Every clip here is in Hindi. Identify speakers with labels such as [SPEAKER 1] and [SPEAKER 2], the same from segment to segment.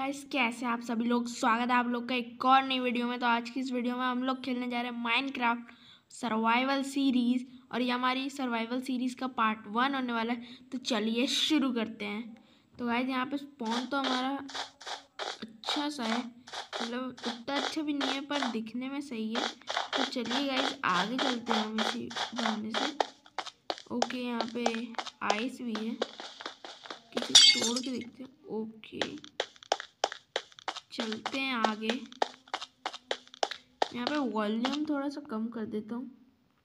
[SPEAKER 1] गाइस, कैसे आप सभी लोग। स्वागत है आप लोग का एक और नई वीडियो में। तो आज की इस वीडियो में हम लोग खेलने जा रहे हैं माइनक्राफ्ट सर्वाइवल सीरीज, और ये हमारी सर्वाइवल सीरीज का पार्ट 1 होने वाला है। तो चलिए शुरू करते हैं। तो गाइस, यहाँ पे स्पॉन तो हमारा अच्छा सा है, मतलब उतना अच्छा भी नहीं है पर दिखने में सही है। तो चलिए गाइस, आगे चलते हैं हम इसी बहाने से। ओके, यहाँ पे आइस भी है, किसी तोड़ के देखते हैं। ओके, चलते हैं आगे। यहाँ पे वॉल्यूम थोड़ा सा कम कर देता हूँ।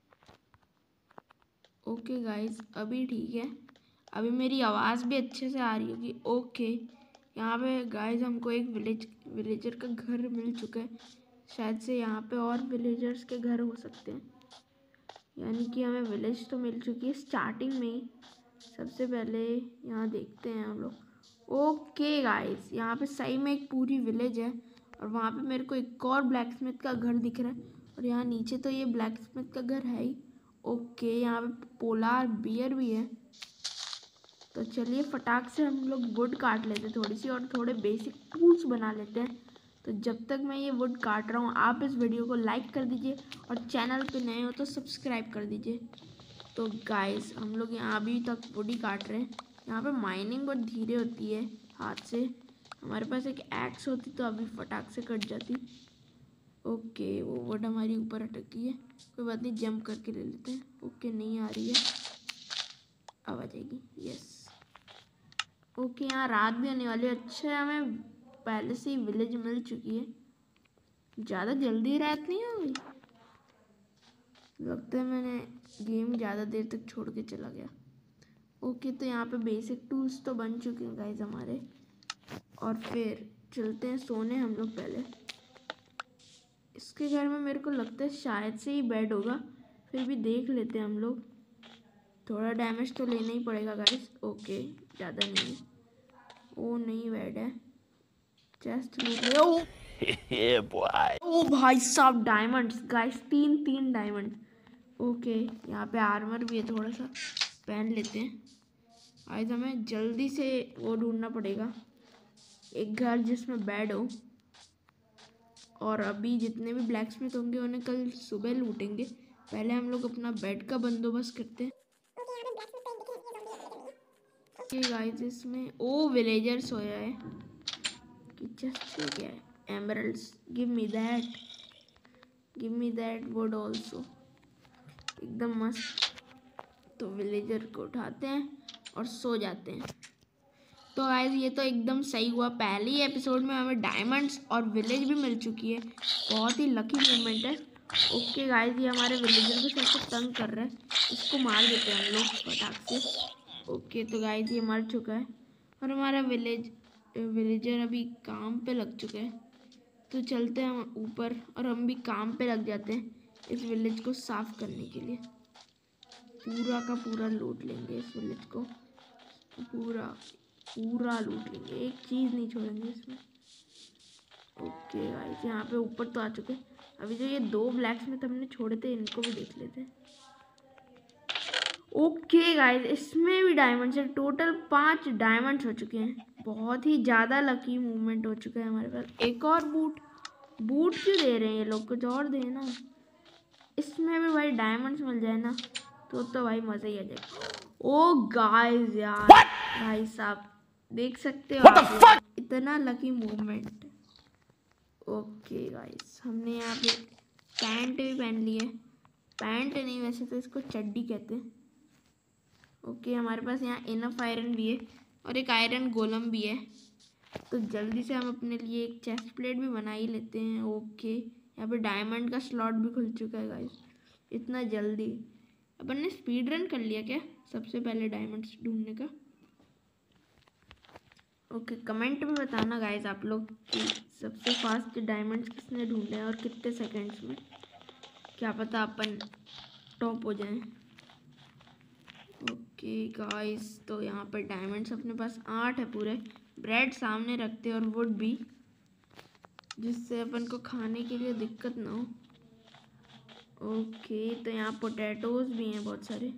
[SPEAKER 1] ओके गाइस, अभी ठीक है, अभी मेरी आवाज़ भी अच्छे से आ रही होगी। ओके, यहाँ पे गाइस हमको एक विलेजर का घर मिल चुका है। शायद से यहाँ पे और विलेजर्स के घर हो सकते हैं, यानी कि हमें विलेज तो मिल चुकी है स्टार्टिंग में ही। सबसे पहले यहाँ देखते हैं हम लोग। ओके गाइस, यहाँ पे सही में एक पूरी विलेज है, और वहाँ पे मेरे को एक और ब्लैक स्मिथ का घर दिख रहा है, और यहाँ नीचे तो ये ब्लैक स्मिथ का घर है ही। ओके, यहाँ पे पोलार बियर भी है। तो चलिए फटाक से हम लोग वुड काट लेते हैं थोड़ी सी, और थोड़े बेसिक टूल्स बना लेते हैं। तो जब तक मैं ये वुड काट रहा हूँ, आप इस वीडियो को लाइक कर दीजिए, और चैनल पे नए हो तो सब्सक्राइब कर दीजिए। तो गाइस, हम लोग यहाँ अभी तक वुड ही काट रहे हैं। यहाँ पे माइनिंग बहुत धीरे होती है हाथ से। हमारे पास एक एक्स होती तो अभी फटाक से कट जाती। ओके, वो वुड हमारी ऊपर अटक गई है, कोई बात नहीं, जंप करके ले लेते हैं। ओके, नहीं आ रही है, अब आ जाएगी। यस। ओके, यहाँ रात भी आने वाली है। अच्छा है, हमें पहले से ही विलेज मिल चुकी है, ज़्यादा जल्दी रात नहीं हो गई। लगता है मैंने गेम ज़्यादा देर तक छोड़ के चला गया। ओके, तो यहाँ पे बेसिक टूल्स तो बन चुके हैं गाइज हमारे, और फिर चलते हैं सोने हम लोग। पहले इसके घर में मेरे को लगता है शायद से ही बेड होगा, फिर भी देख लेते हैं हम लोग। थोड़ा डैमेज तो लेना ही पड़ेगा गाइज। ओके, ज़्यादा नहीं है। ओ नहीं, बेड है। चेस्ट लूट ले। ओ भाई साहब, डायमंड्स गाइस, तीन डायमंड। ओके, यहाँ पे आर्मर भी है, थोड़ा सा पहन लेते हैं। आज हमें जल्दी से वो ढूंढना पड़ेगा, एक घर जिसमें बेड हो। और अभी जितने भी ब्लैक स्मिथ होंगे उन्हें कल सुबह लूटेंगे। पहले हम लोग अपना बेड का बंदोबस्त करते हैं। ओके गाइस, इसमें ओ विलेजर सोया है कि जस्ट क्या है, emeralds. Give me that wood also, एकदम मस्त। तो विलेजर को उठाते हैं और सो जाते हैं। तो गाइस, ये तो एकदम सही हुआ, पहले ही एपिसोड में हमें डायमंड्स और विलेज भी मिल चुकी है। बहुत ही लकी मूवमेंट है। ओके गाइस, ये हमारे विलेजर को सबसे तंग कर रहा है, इसको मार देते हैं हम लोग फटाक से। ओके, तो गाइस ये मर चुका है, और हमारा विलेजर अभी काम पे लग चुका है। तो चलते हैं हम ऊपर, और हम भी काम पे लग जाते हैं इस विलेज को साफ करने के लिए। पूरा का पूरा लूट लेंगे इस विलेज को, पूरा लूट लेंगे, एक चीज़ नहीं छोड़ेंगे इसमें। ओके गाइस, यहाँ पे ऊपर तो आ चुके हैं। अभी जो ये 2 ब्लैक स्मिथ हमने छोड़े थे, इनको भी देख लेते हैं। ओके गाइस, इसमें भी डायमंड्स है, टोटल 5 डायमंड्स हो चुके हैं। बहुत ही ज़्यादा लकी मूवमेंट हो चुका है हमारे पास। एक और बूट क्यों दे रहे हैं ये लोग, कुछ और देना। इसमें भी भाई डायमंड्स मिल जाए ना, तो भाई मज़ा ही आ जाएगा। ओ गाइस यार, भाई साहब देख सकते हो आप, इतना लकी मूवमेंट। ओके गाइस, हमने यहाँ पे पैंट भी पहन ली है। पैंट नहीं, वैसे तो इसको चड्डी कहते हैं। ओके, हमारे पास यहाँ इनफ आयरन भी है, और एक आयरन गोलम भी है। तो जल्दी से हम अपने लिए एक चेस्ट प्लेट भी बना ही लेते हैं। ओके, यहाँ पे डायमंड का स्लॉट भी खुल चुका है गाइस। इतना जल्दी अपन ने स्पीड रन कर लिया क्या, सबसे पहले डायमंड्स ढूंढने का। ओके, कमेंट में बताना गाइस आप लोग कि सबसे फास्ट डायमंड्स किसने ढूंढे हैं और कितने सेकंड्स में। क्या पता अपन टॉप हो जाएं। ओके गाइस, तो यहाँ पर डायमंड्स अपने पास 8 है पूरे। ब्रेड सामने रखते हैं, और वुड भी, जिससे अपन को खाने के लिए दिक्कत ना हो। ओके, तो यहाँ पोटैटोज भी हैं बहुत सारे।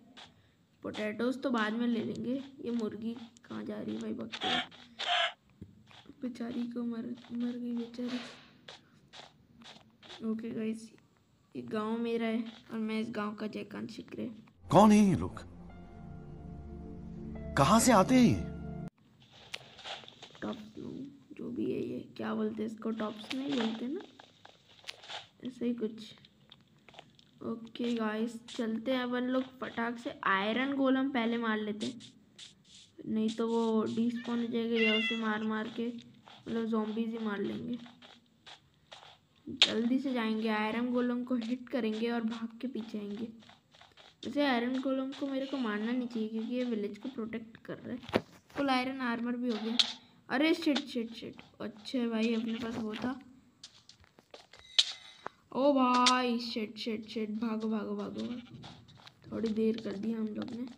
[SPEAKER 1] पोटैटोज तो बाद में ले लेंगे। ये मुर्गी कहाँ जा रही है भाई, बकरी। बेचारी को मर गई बेचारी। ओके गाइस, ये गांव मेरा है और मैं इस गांव का जयकांत शिकरे।
[SPEAKER 2] कौन है ये लोग, कहाँ से आते हैं ये?
[SPEAKER 1] टॉप्स लोग जो भी है, ये क्या बोलते हैं इसको, टॉप्स नहीं बोलते ना, ऐसे ही कुछ। ओके गाइस, चलते हैं अपन लोग फटाक से। आयरन गोलम पहले मार लेते हैं, नहीं तो वो डिस्पॉन हो जाएगा, या उसे मार मार के मतलब ज़ॉम्बीज़ ही मार लेंगे। जल्दी से जाएंगे, आयरन गोलम को हिट करेंगे और भाग के पीछे आएंगे। वैसे आयरन गोलम को मेरे को मारना नहीं चाहिए क्योंकि ये विलेज को प्रोटेक्ट कर रहा है। फुल आयरन आर्मर भी हो गया। अरे शिट शिट शिट, अच्छा भाई अपने पास वो था। ओ भाई शिट शिट शिट, भागो भागो भागो, थोड़ी देर कर दी हम लोग ने।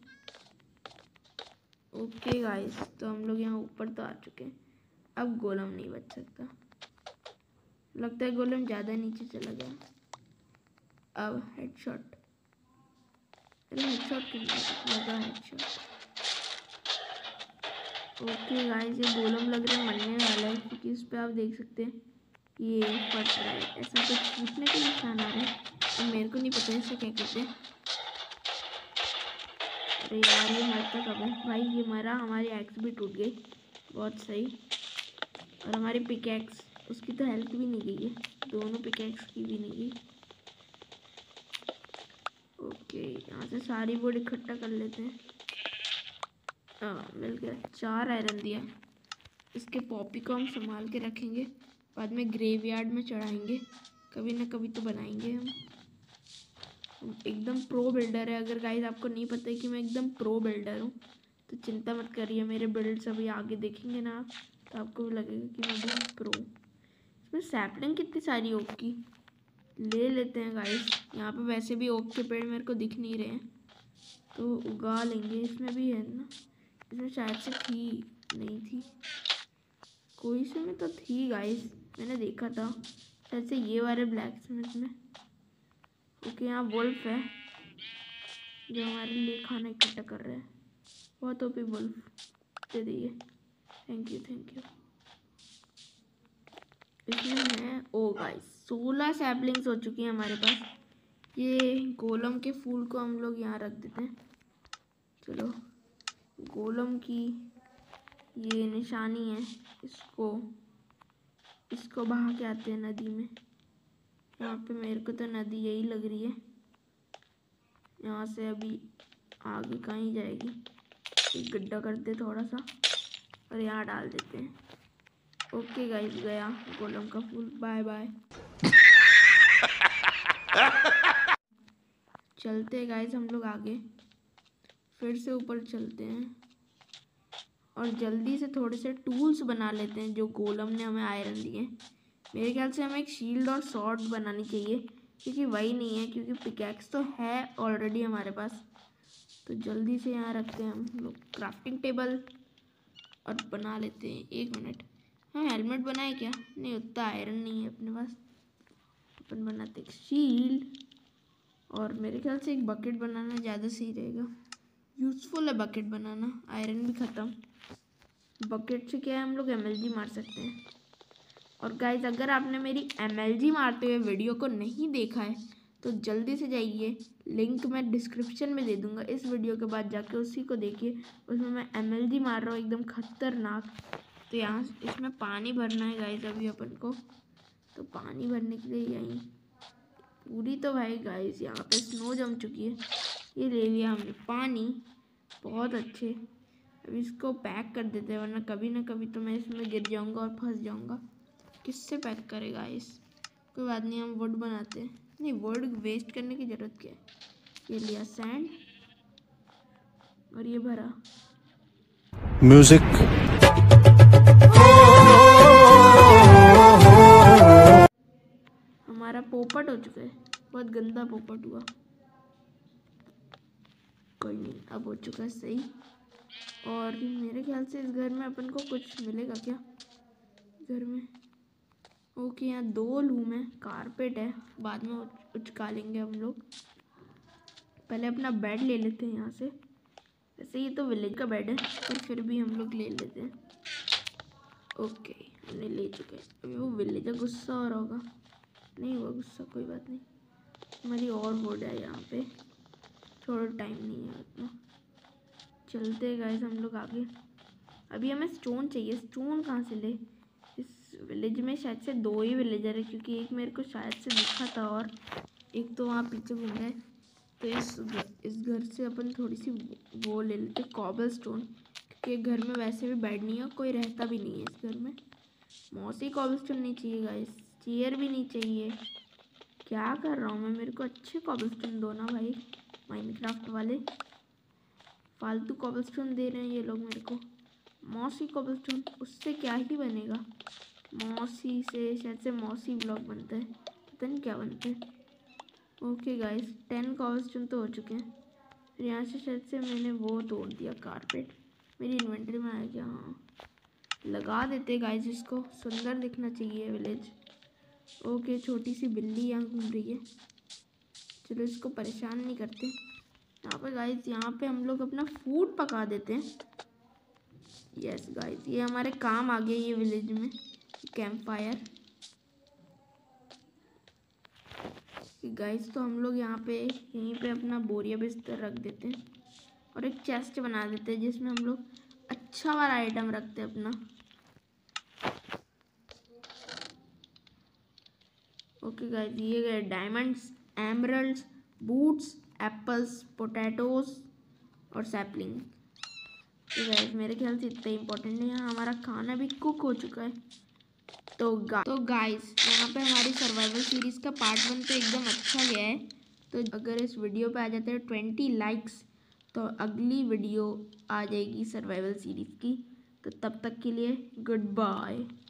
[SPEAKER 1] ओके गाइस, तो हम लोग यहाँ ऊपर तो आ चुके हैं। अब गोलम नहीं बच सकता, लगता है गोलम ज़्यादा नीचे चला गया। अब हेडशॉट, अरे हेडशॉट क्यों लगा, हेडशॉट। ओके गाइस, ये गोलम लग रहा है मरने वाला है क्योंकि इस पर आप देख सकते हैं ये फट रहा है, ऐसा कुछ फूटने के निशान आ रहे हैं और मेरे को नहीं पता इसे क्या कहते हैं। अरे यार ये मरता कब है भाई, ये मरा, हमारी एक्स भी टूट गई, बहुत सही। और हमारी पिकैक्स, उसकी तो हेल्थ भी नहीं गई है, दोनों पिकैक्स की भी नहीं गई। ओके, यहाँ से सारी वुड इकट्ठा कर लेते हैं। मिल गया, 4 आयरन दिया। इसके पॉपी को हम संभाल के रखेंगे, बाद में ग्रेवयार्ड में चढ़ाएंगे, कभी ना कभी तो बनाएंगे हम एकदम प्रो बिल्डर है। अगर गाइस आपको नहीं पता है कि मैं एकदम प्रो बिल्डर हूँ तो चिंता मत करिए, मेरे बिल्ड्स अभी आगे देखेंगे ना आप, तो आपको भी लगेगा कि मैं बहुत प्रो। इसमें सैपलिंग कितनी सारी ओक की, ले लेते हैं गाइस। यहाँ पे वैसे भी ओक के पेड़ मेरे को दिख नहीं रहे हैं तो उगा लेंगे। इसमें भी है ना, इसमें शायद से थी, नहीं थी, कोई से में तो थी गाइस, मैंने देखा था शायद से ये वाले ब्लैक स्मिथ में। ओके, यहाँ वुल्फ है जो हमारे लिए खाना इकट्ठा कर रहे हैं, बहुत ओपी वुल्फ, दे दिए, थैंक यू थैंक यू। इसमें है ओ गाइस 16 सैपलिंग्स हो चुकी हैं हमारे पास। ये गोलम के फूल को हम लोग यहाँ रख देते हैं। चलो, गोलम की ये निशानी है, इसको बहा के आते हैं नदी में। यहाँ पे मेरे को तो नदी यही लग रही है, यहाँ से अभी आगे कहीं जाएगी। एक गड्ढा करते थोड़ा सा और यहाँ डाल देते हैं। ओके गाइस, गया गोलम का फूल, बाय बाय। चलते हैं गाइस हम लोग आगे, फिर से ऊपर चलते हैं और जल्दी से थोड़े से टूल्स बना लेते हैं जो गोलम ने हमें आयरन दिए। मेरे ख्याल से हमें एक शील्ड और स्वॉर्ड बनानी चाहिए क्योंकि वही नहीं है, क्योंकि पिकैक्स तो है ऑलरेडी हमारे पास। तो जल्दी से यहाँ रखते हैं हम लोग क्राफ्टिंग टेबल और बना लेते हैं। 1 मिनट, हाँ हेलमेट बनाए क्या, नहीं उतना आयरन नहीं है अपने पास, अपन बनाते एक शील्ड और मेरे ख्याल से एक बकेट बनाना ज़्यादा सही रहेगा, यूज़फुल है बकेट बनाना, आयरन भी ख़त्म। बकेट से क्या है, हम लोग एमएलजी मार सकते हैं। और गाइज अगर आपने मेरी एमएलजी मारते हुए वीडियो को नहीं देखा है तो जल्दी से जाइए, लिंक मैं डिस्क्रिप्शन में दे दूंगा, इस वीडियो के बाद जाके उसी को देखिए, उसमें मैं एमएलजी मार रहा हूँ एकदम खतरनाक। तो यहाँ इसमें पानी भरना है गाइज अभी अपन को, तो पानी भरने के लिए यहीं पूरी तो भाई गाइज यहाँ पे स्नो जम चुकी है। ये ले लिया हमने पानी, बहुत अच्छे। अब इसको पैक कर देते हैं वरना कभी ना कभी तो मैं इसमें गिर जाऊंगा और फंस जाऊंगा। किससे पैक करेगा इस, कोई बात नहीं, हम वुड बनाते हैं। नहीं, वुड वेस्ट करने की ज़रूरत क्या है। ये लिया सैंड और ये भरा
[SPEAKER 2] म्यूजिक।
[SPEAKER 1] हमारा पोपट हो चुका है, बहुत गंदा पोपट हुआ, कोई नहीं, अब हो चुका है सही। और मेरे ख्याल से इस घर में अपन को कुछ मिलेगा क्या घर में। ओके, यहाँ 2 लूम है, कारपेट है, बाद में उचका लेंगे हम लोग। पहले अपना बेड ले लेते हैं यहाँ से, वैसे ये तो विलेज का बेड है पर फिर भी हम लोग ले लेते हैं। ओके, हमने ले चुके हैं। अभी वो विलेजर गुस्सा हो रहा होगा, नहीं हुआ गुस्सा, कोई बात नहीं। हमारी और वुड है यहाँ पे, थोड़ा टाइम नहीं है उतना। चलते हैं गाइस हम लोग आगे। अभी हमें स्टोन चाहिए, स्टोन कहाँ से ले? इस विलेज में शायद से 2 ही विलेजर है, क्योंकि एक मेरे को शायद से दिखा था और एक तो वहाँ पीछे घूम रहा है। तो इस घर से अपन थोड़ी सी वो ले लेते, कॉबल स्टोन, क्योंकि घर में वैसे भी बेड नहीं है, कोई रहता भी नहीं है इस घर में। मौसी कॉबल स्टोन नहीं चाहिए गाइस, चेयर भी नहीं चाहिए। क्या कर रहा हूँ मैं? मेरे को अच्छे कॉबल स्टोन दो ना भाई, माइनक्राफ्ट वाले। फालतू कॉबल स्टोन दे रहे हैं ये लोग मेरे को। मौसी कॉबल स्टोन, उससे क्या ही बनेगा? मौसी से शायद से मौसी ब्लॉक बनता है, पता नहीं क्या बनता है। ओके गाइस, 10 कॉबल स्टोन तो हो चुके हैं। फिर यहाँ से शायद से मैंने वो तोड़ दिया, कारपेट मेरी इन्वेंटरी में आया क्या? हाँ, लगा देते गाइस, इसको सुंदर दिखना चाहिए विलेज। ओके, छोटी सी बिल्ली यहाँ घूम रही है, चलो इसको परेशान नहीं करते। यहाँ पे गाइस, यहाँ पे हम लोग अपना फूड पका देते हैं। यस गाइस, ये हमारे काम आ गया ये विलेज में, कैंप फायर। गाइस तो हम लोग यहाँ पे यहीं पे अपना बोरिया बिस्तर रख देते हैं और एक चेस्ट बना देते हैं जिसमें हम लोग अच्छा वाला आइटम रखते हैं अपना। ओके गाइस, ये गए diamonds, emeralds, boots, apples, potatoes और सैपलिंग। तो गाइस मेरे ख्याल से इतना इम्पोर्टेंट है। यहाँ हमारा खाना भी कुक हो चुका है। तो गाइस यहाँ पे हमारी सर्वाइवल सीरीज़ का पार्ट 1 तो एकदम अच्छा गया है। तो अगर इस वीडियो पे आ जाते हैं 20 लाइक्स तो अगली वीडियो आ जाएगी सर्वाइवल सीरीज़ की। तो तब तक के लिए गुड बाय।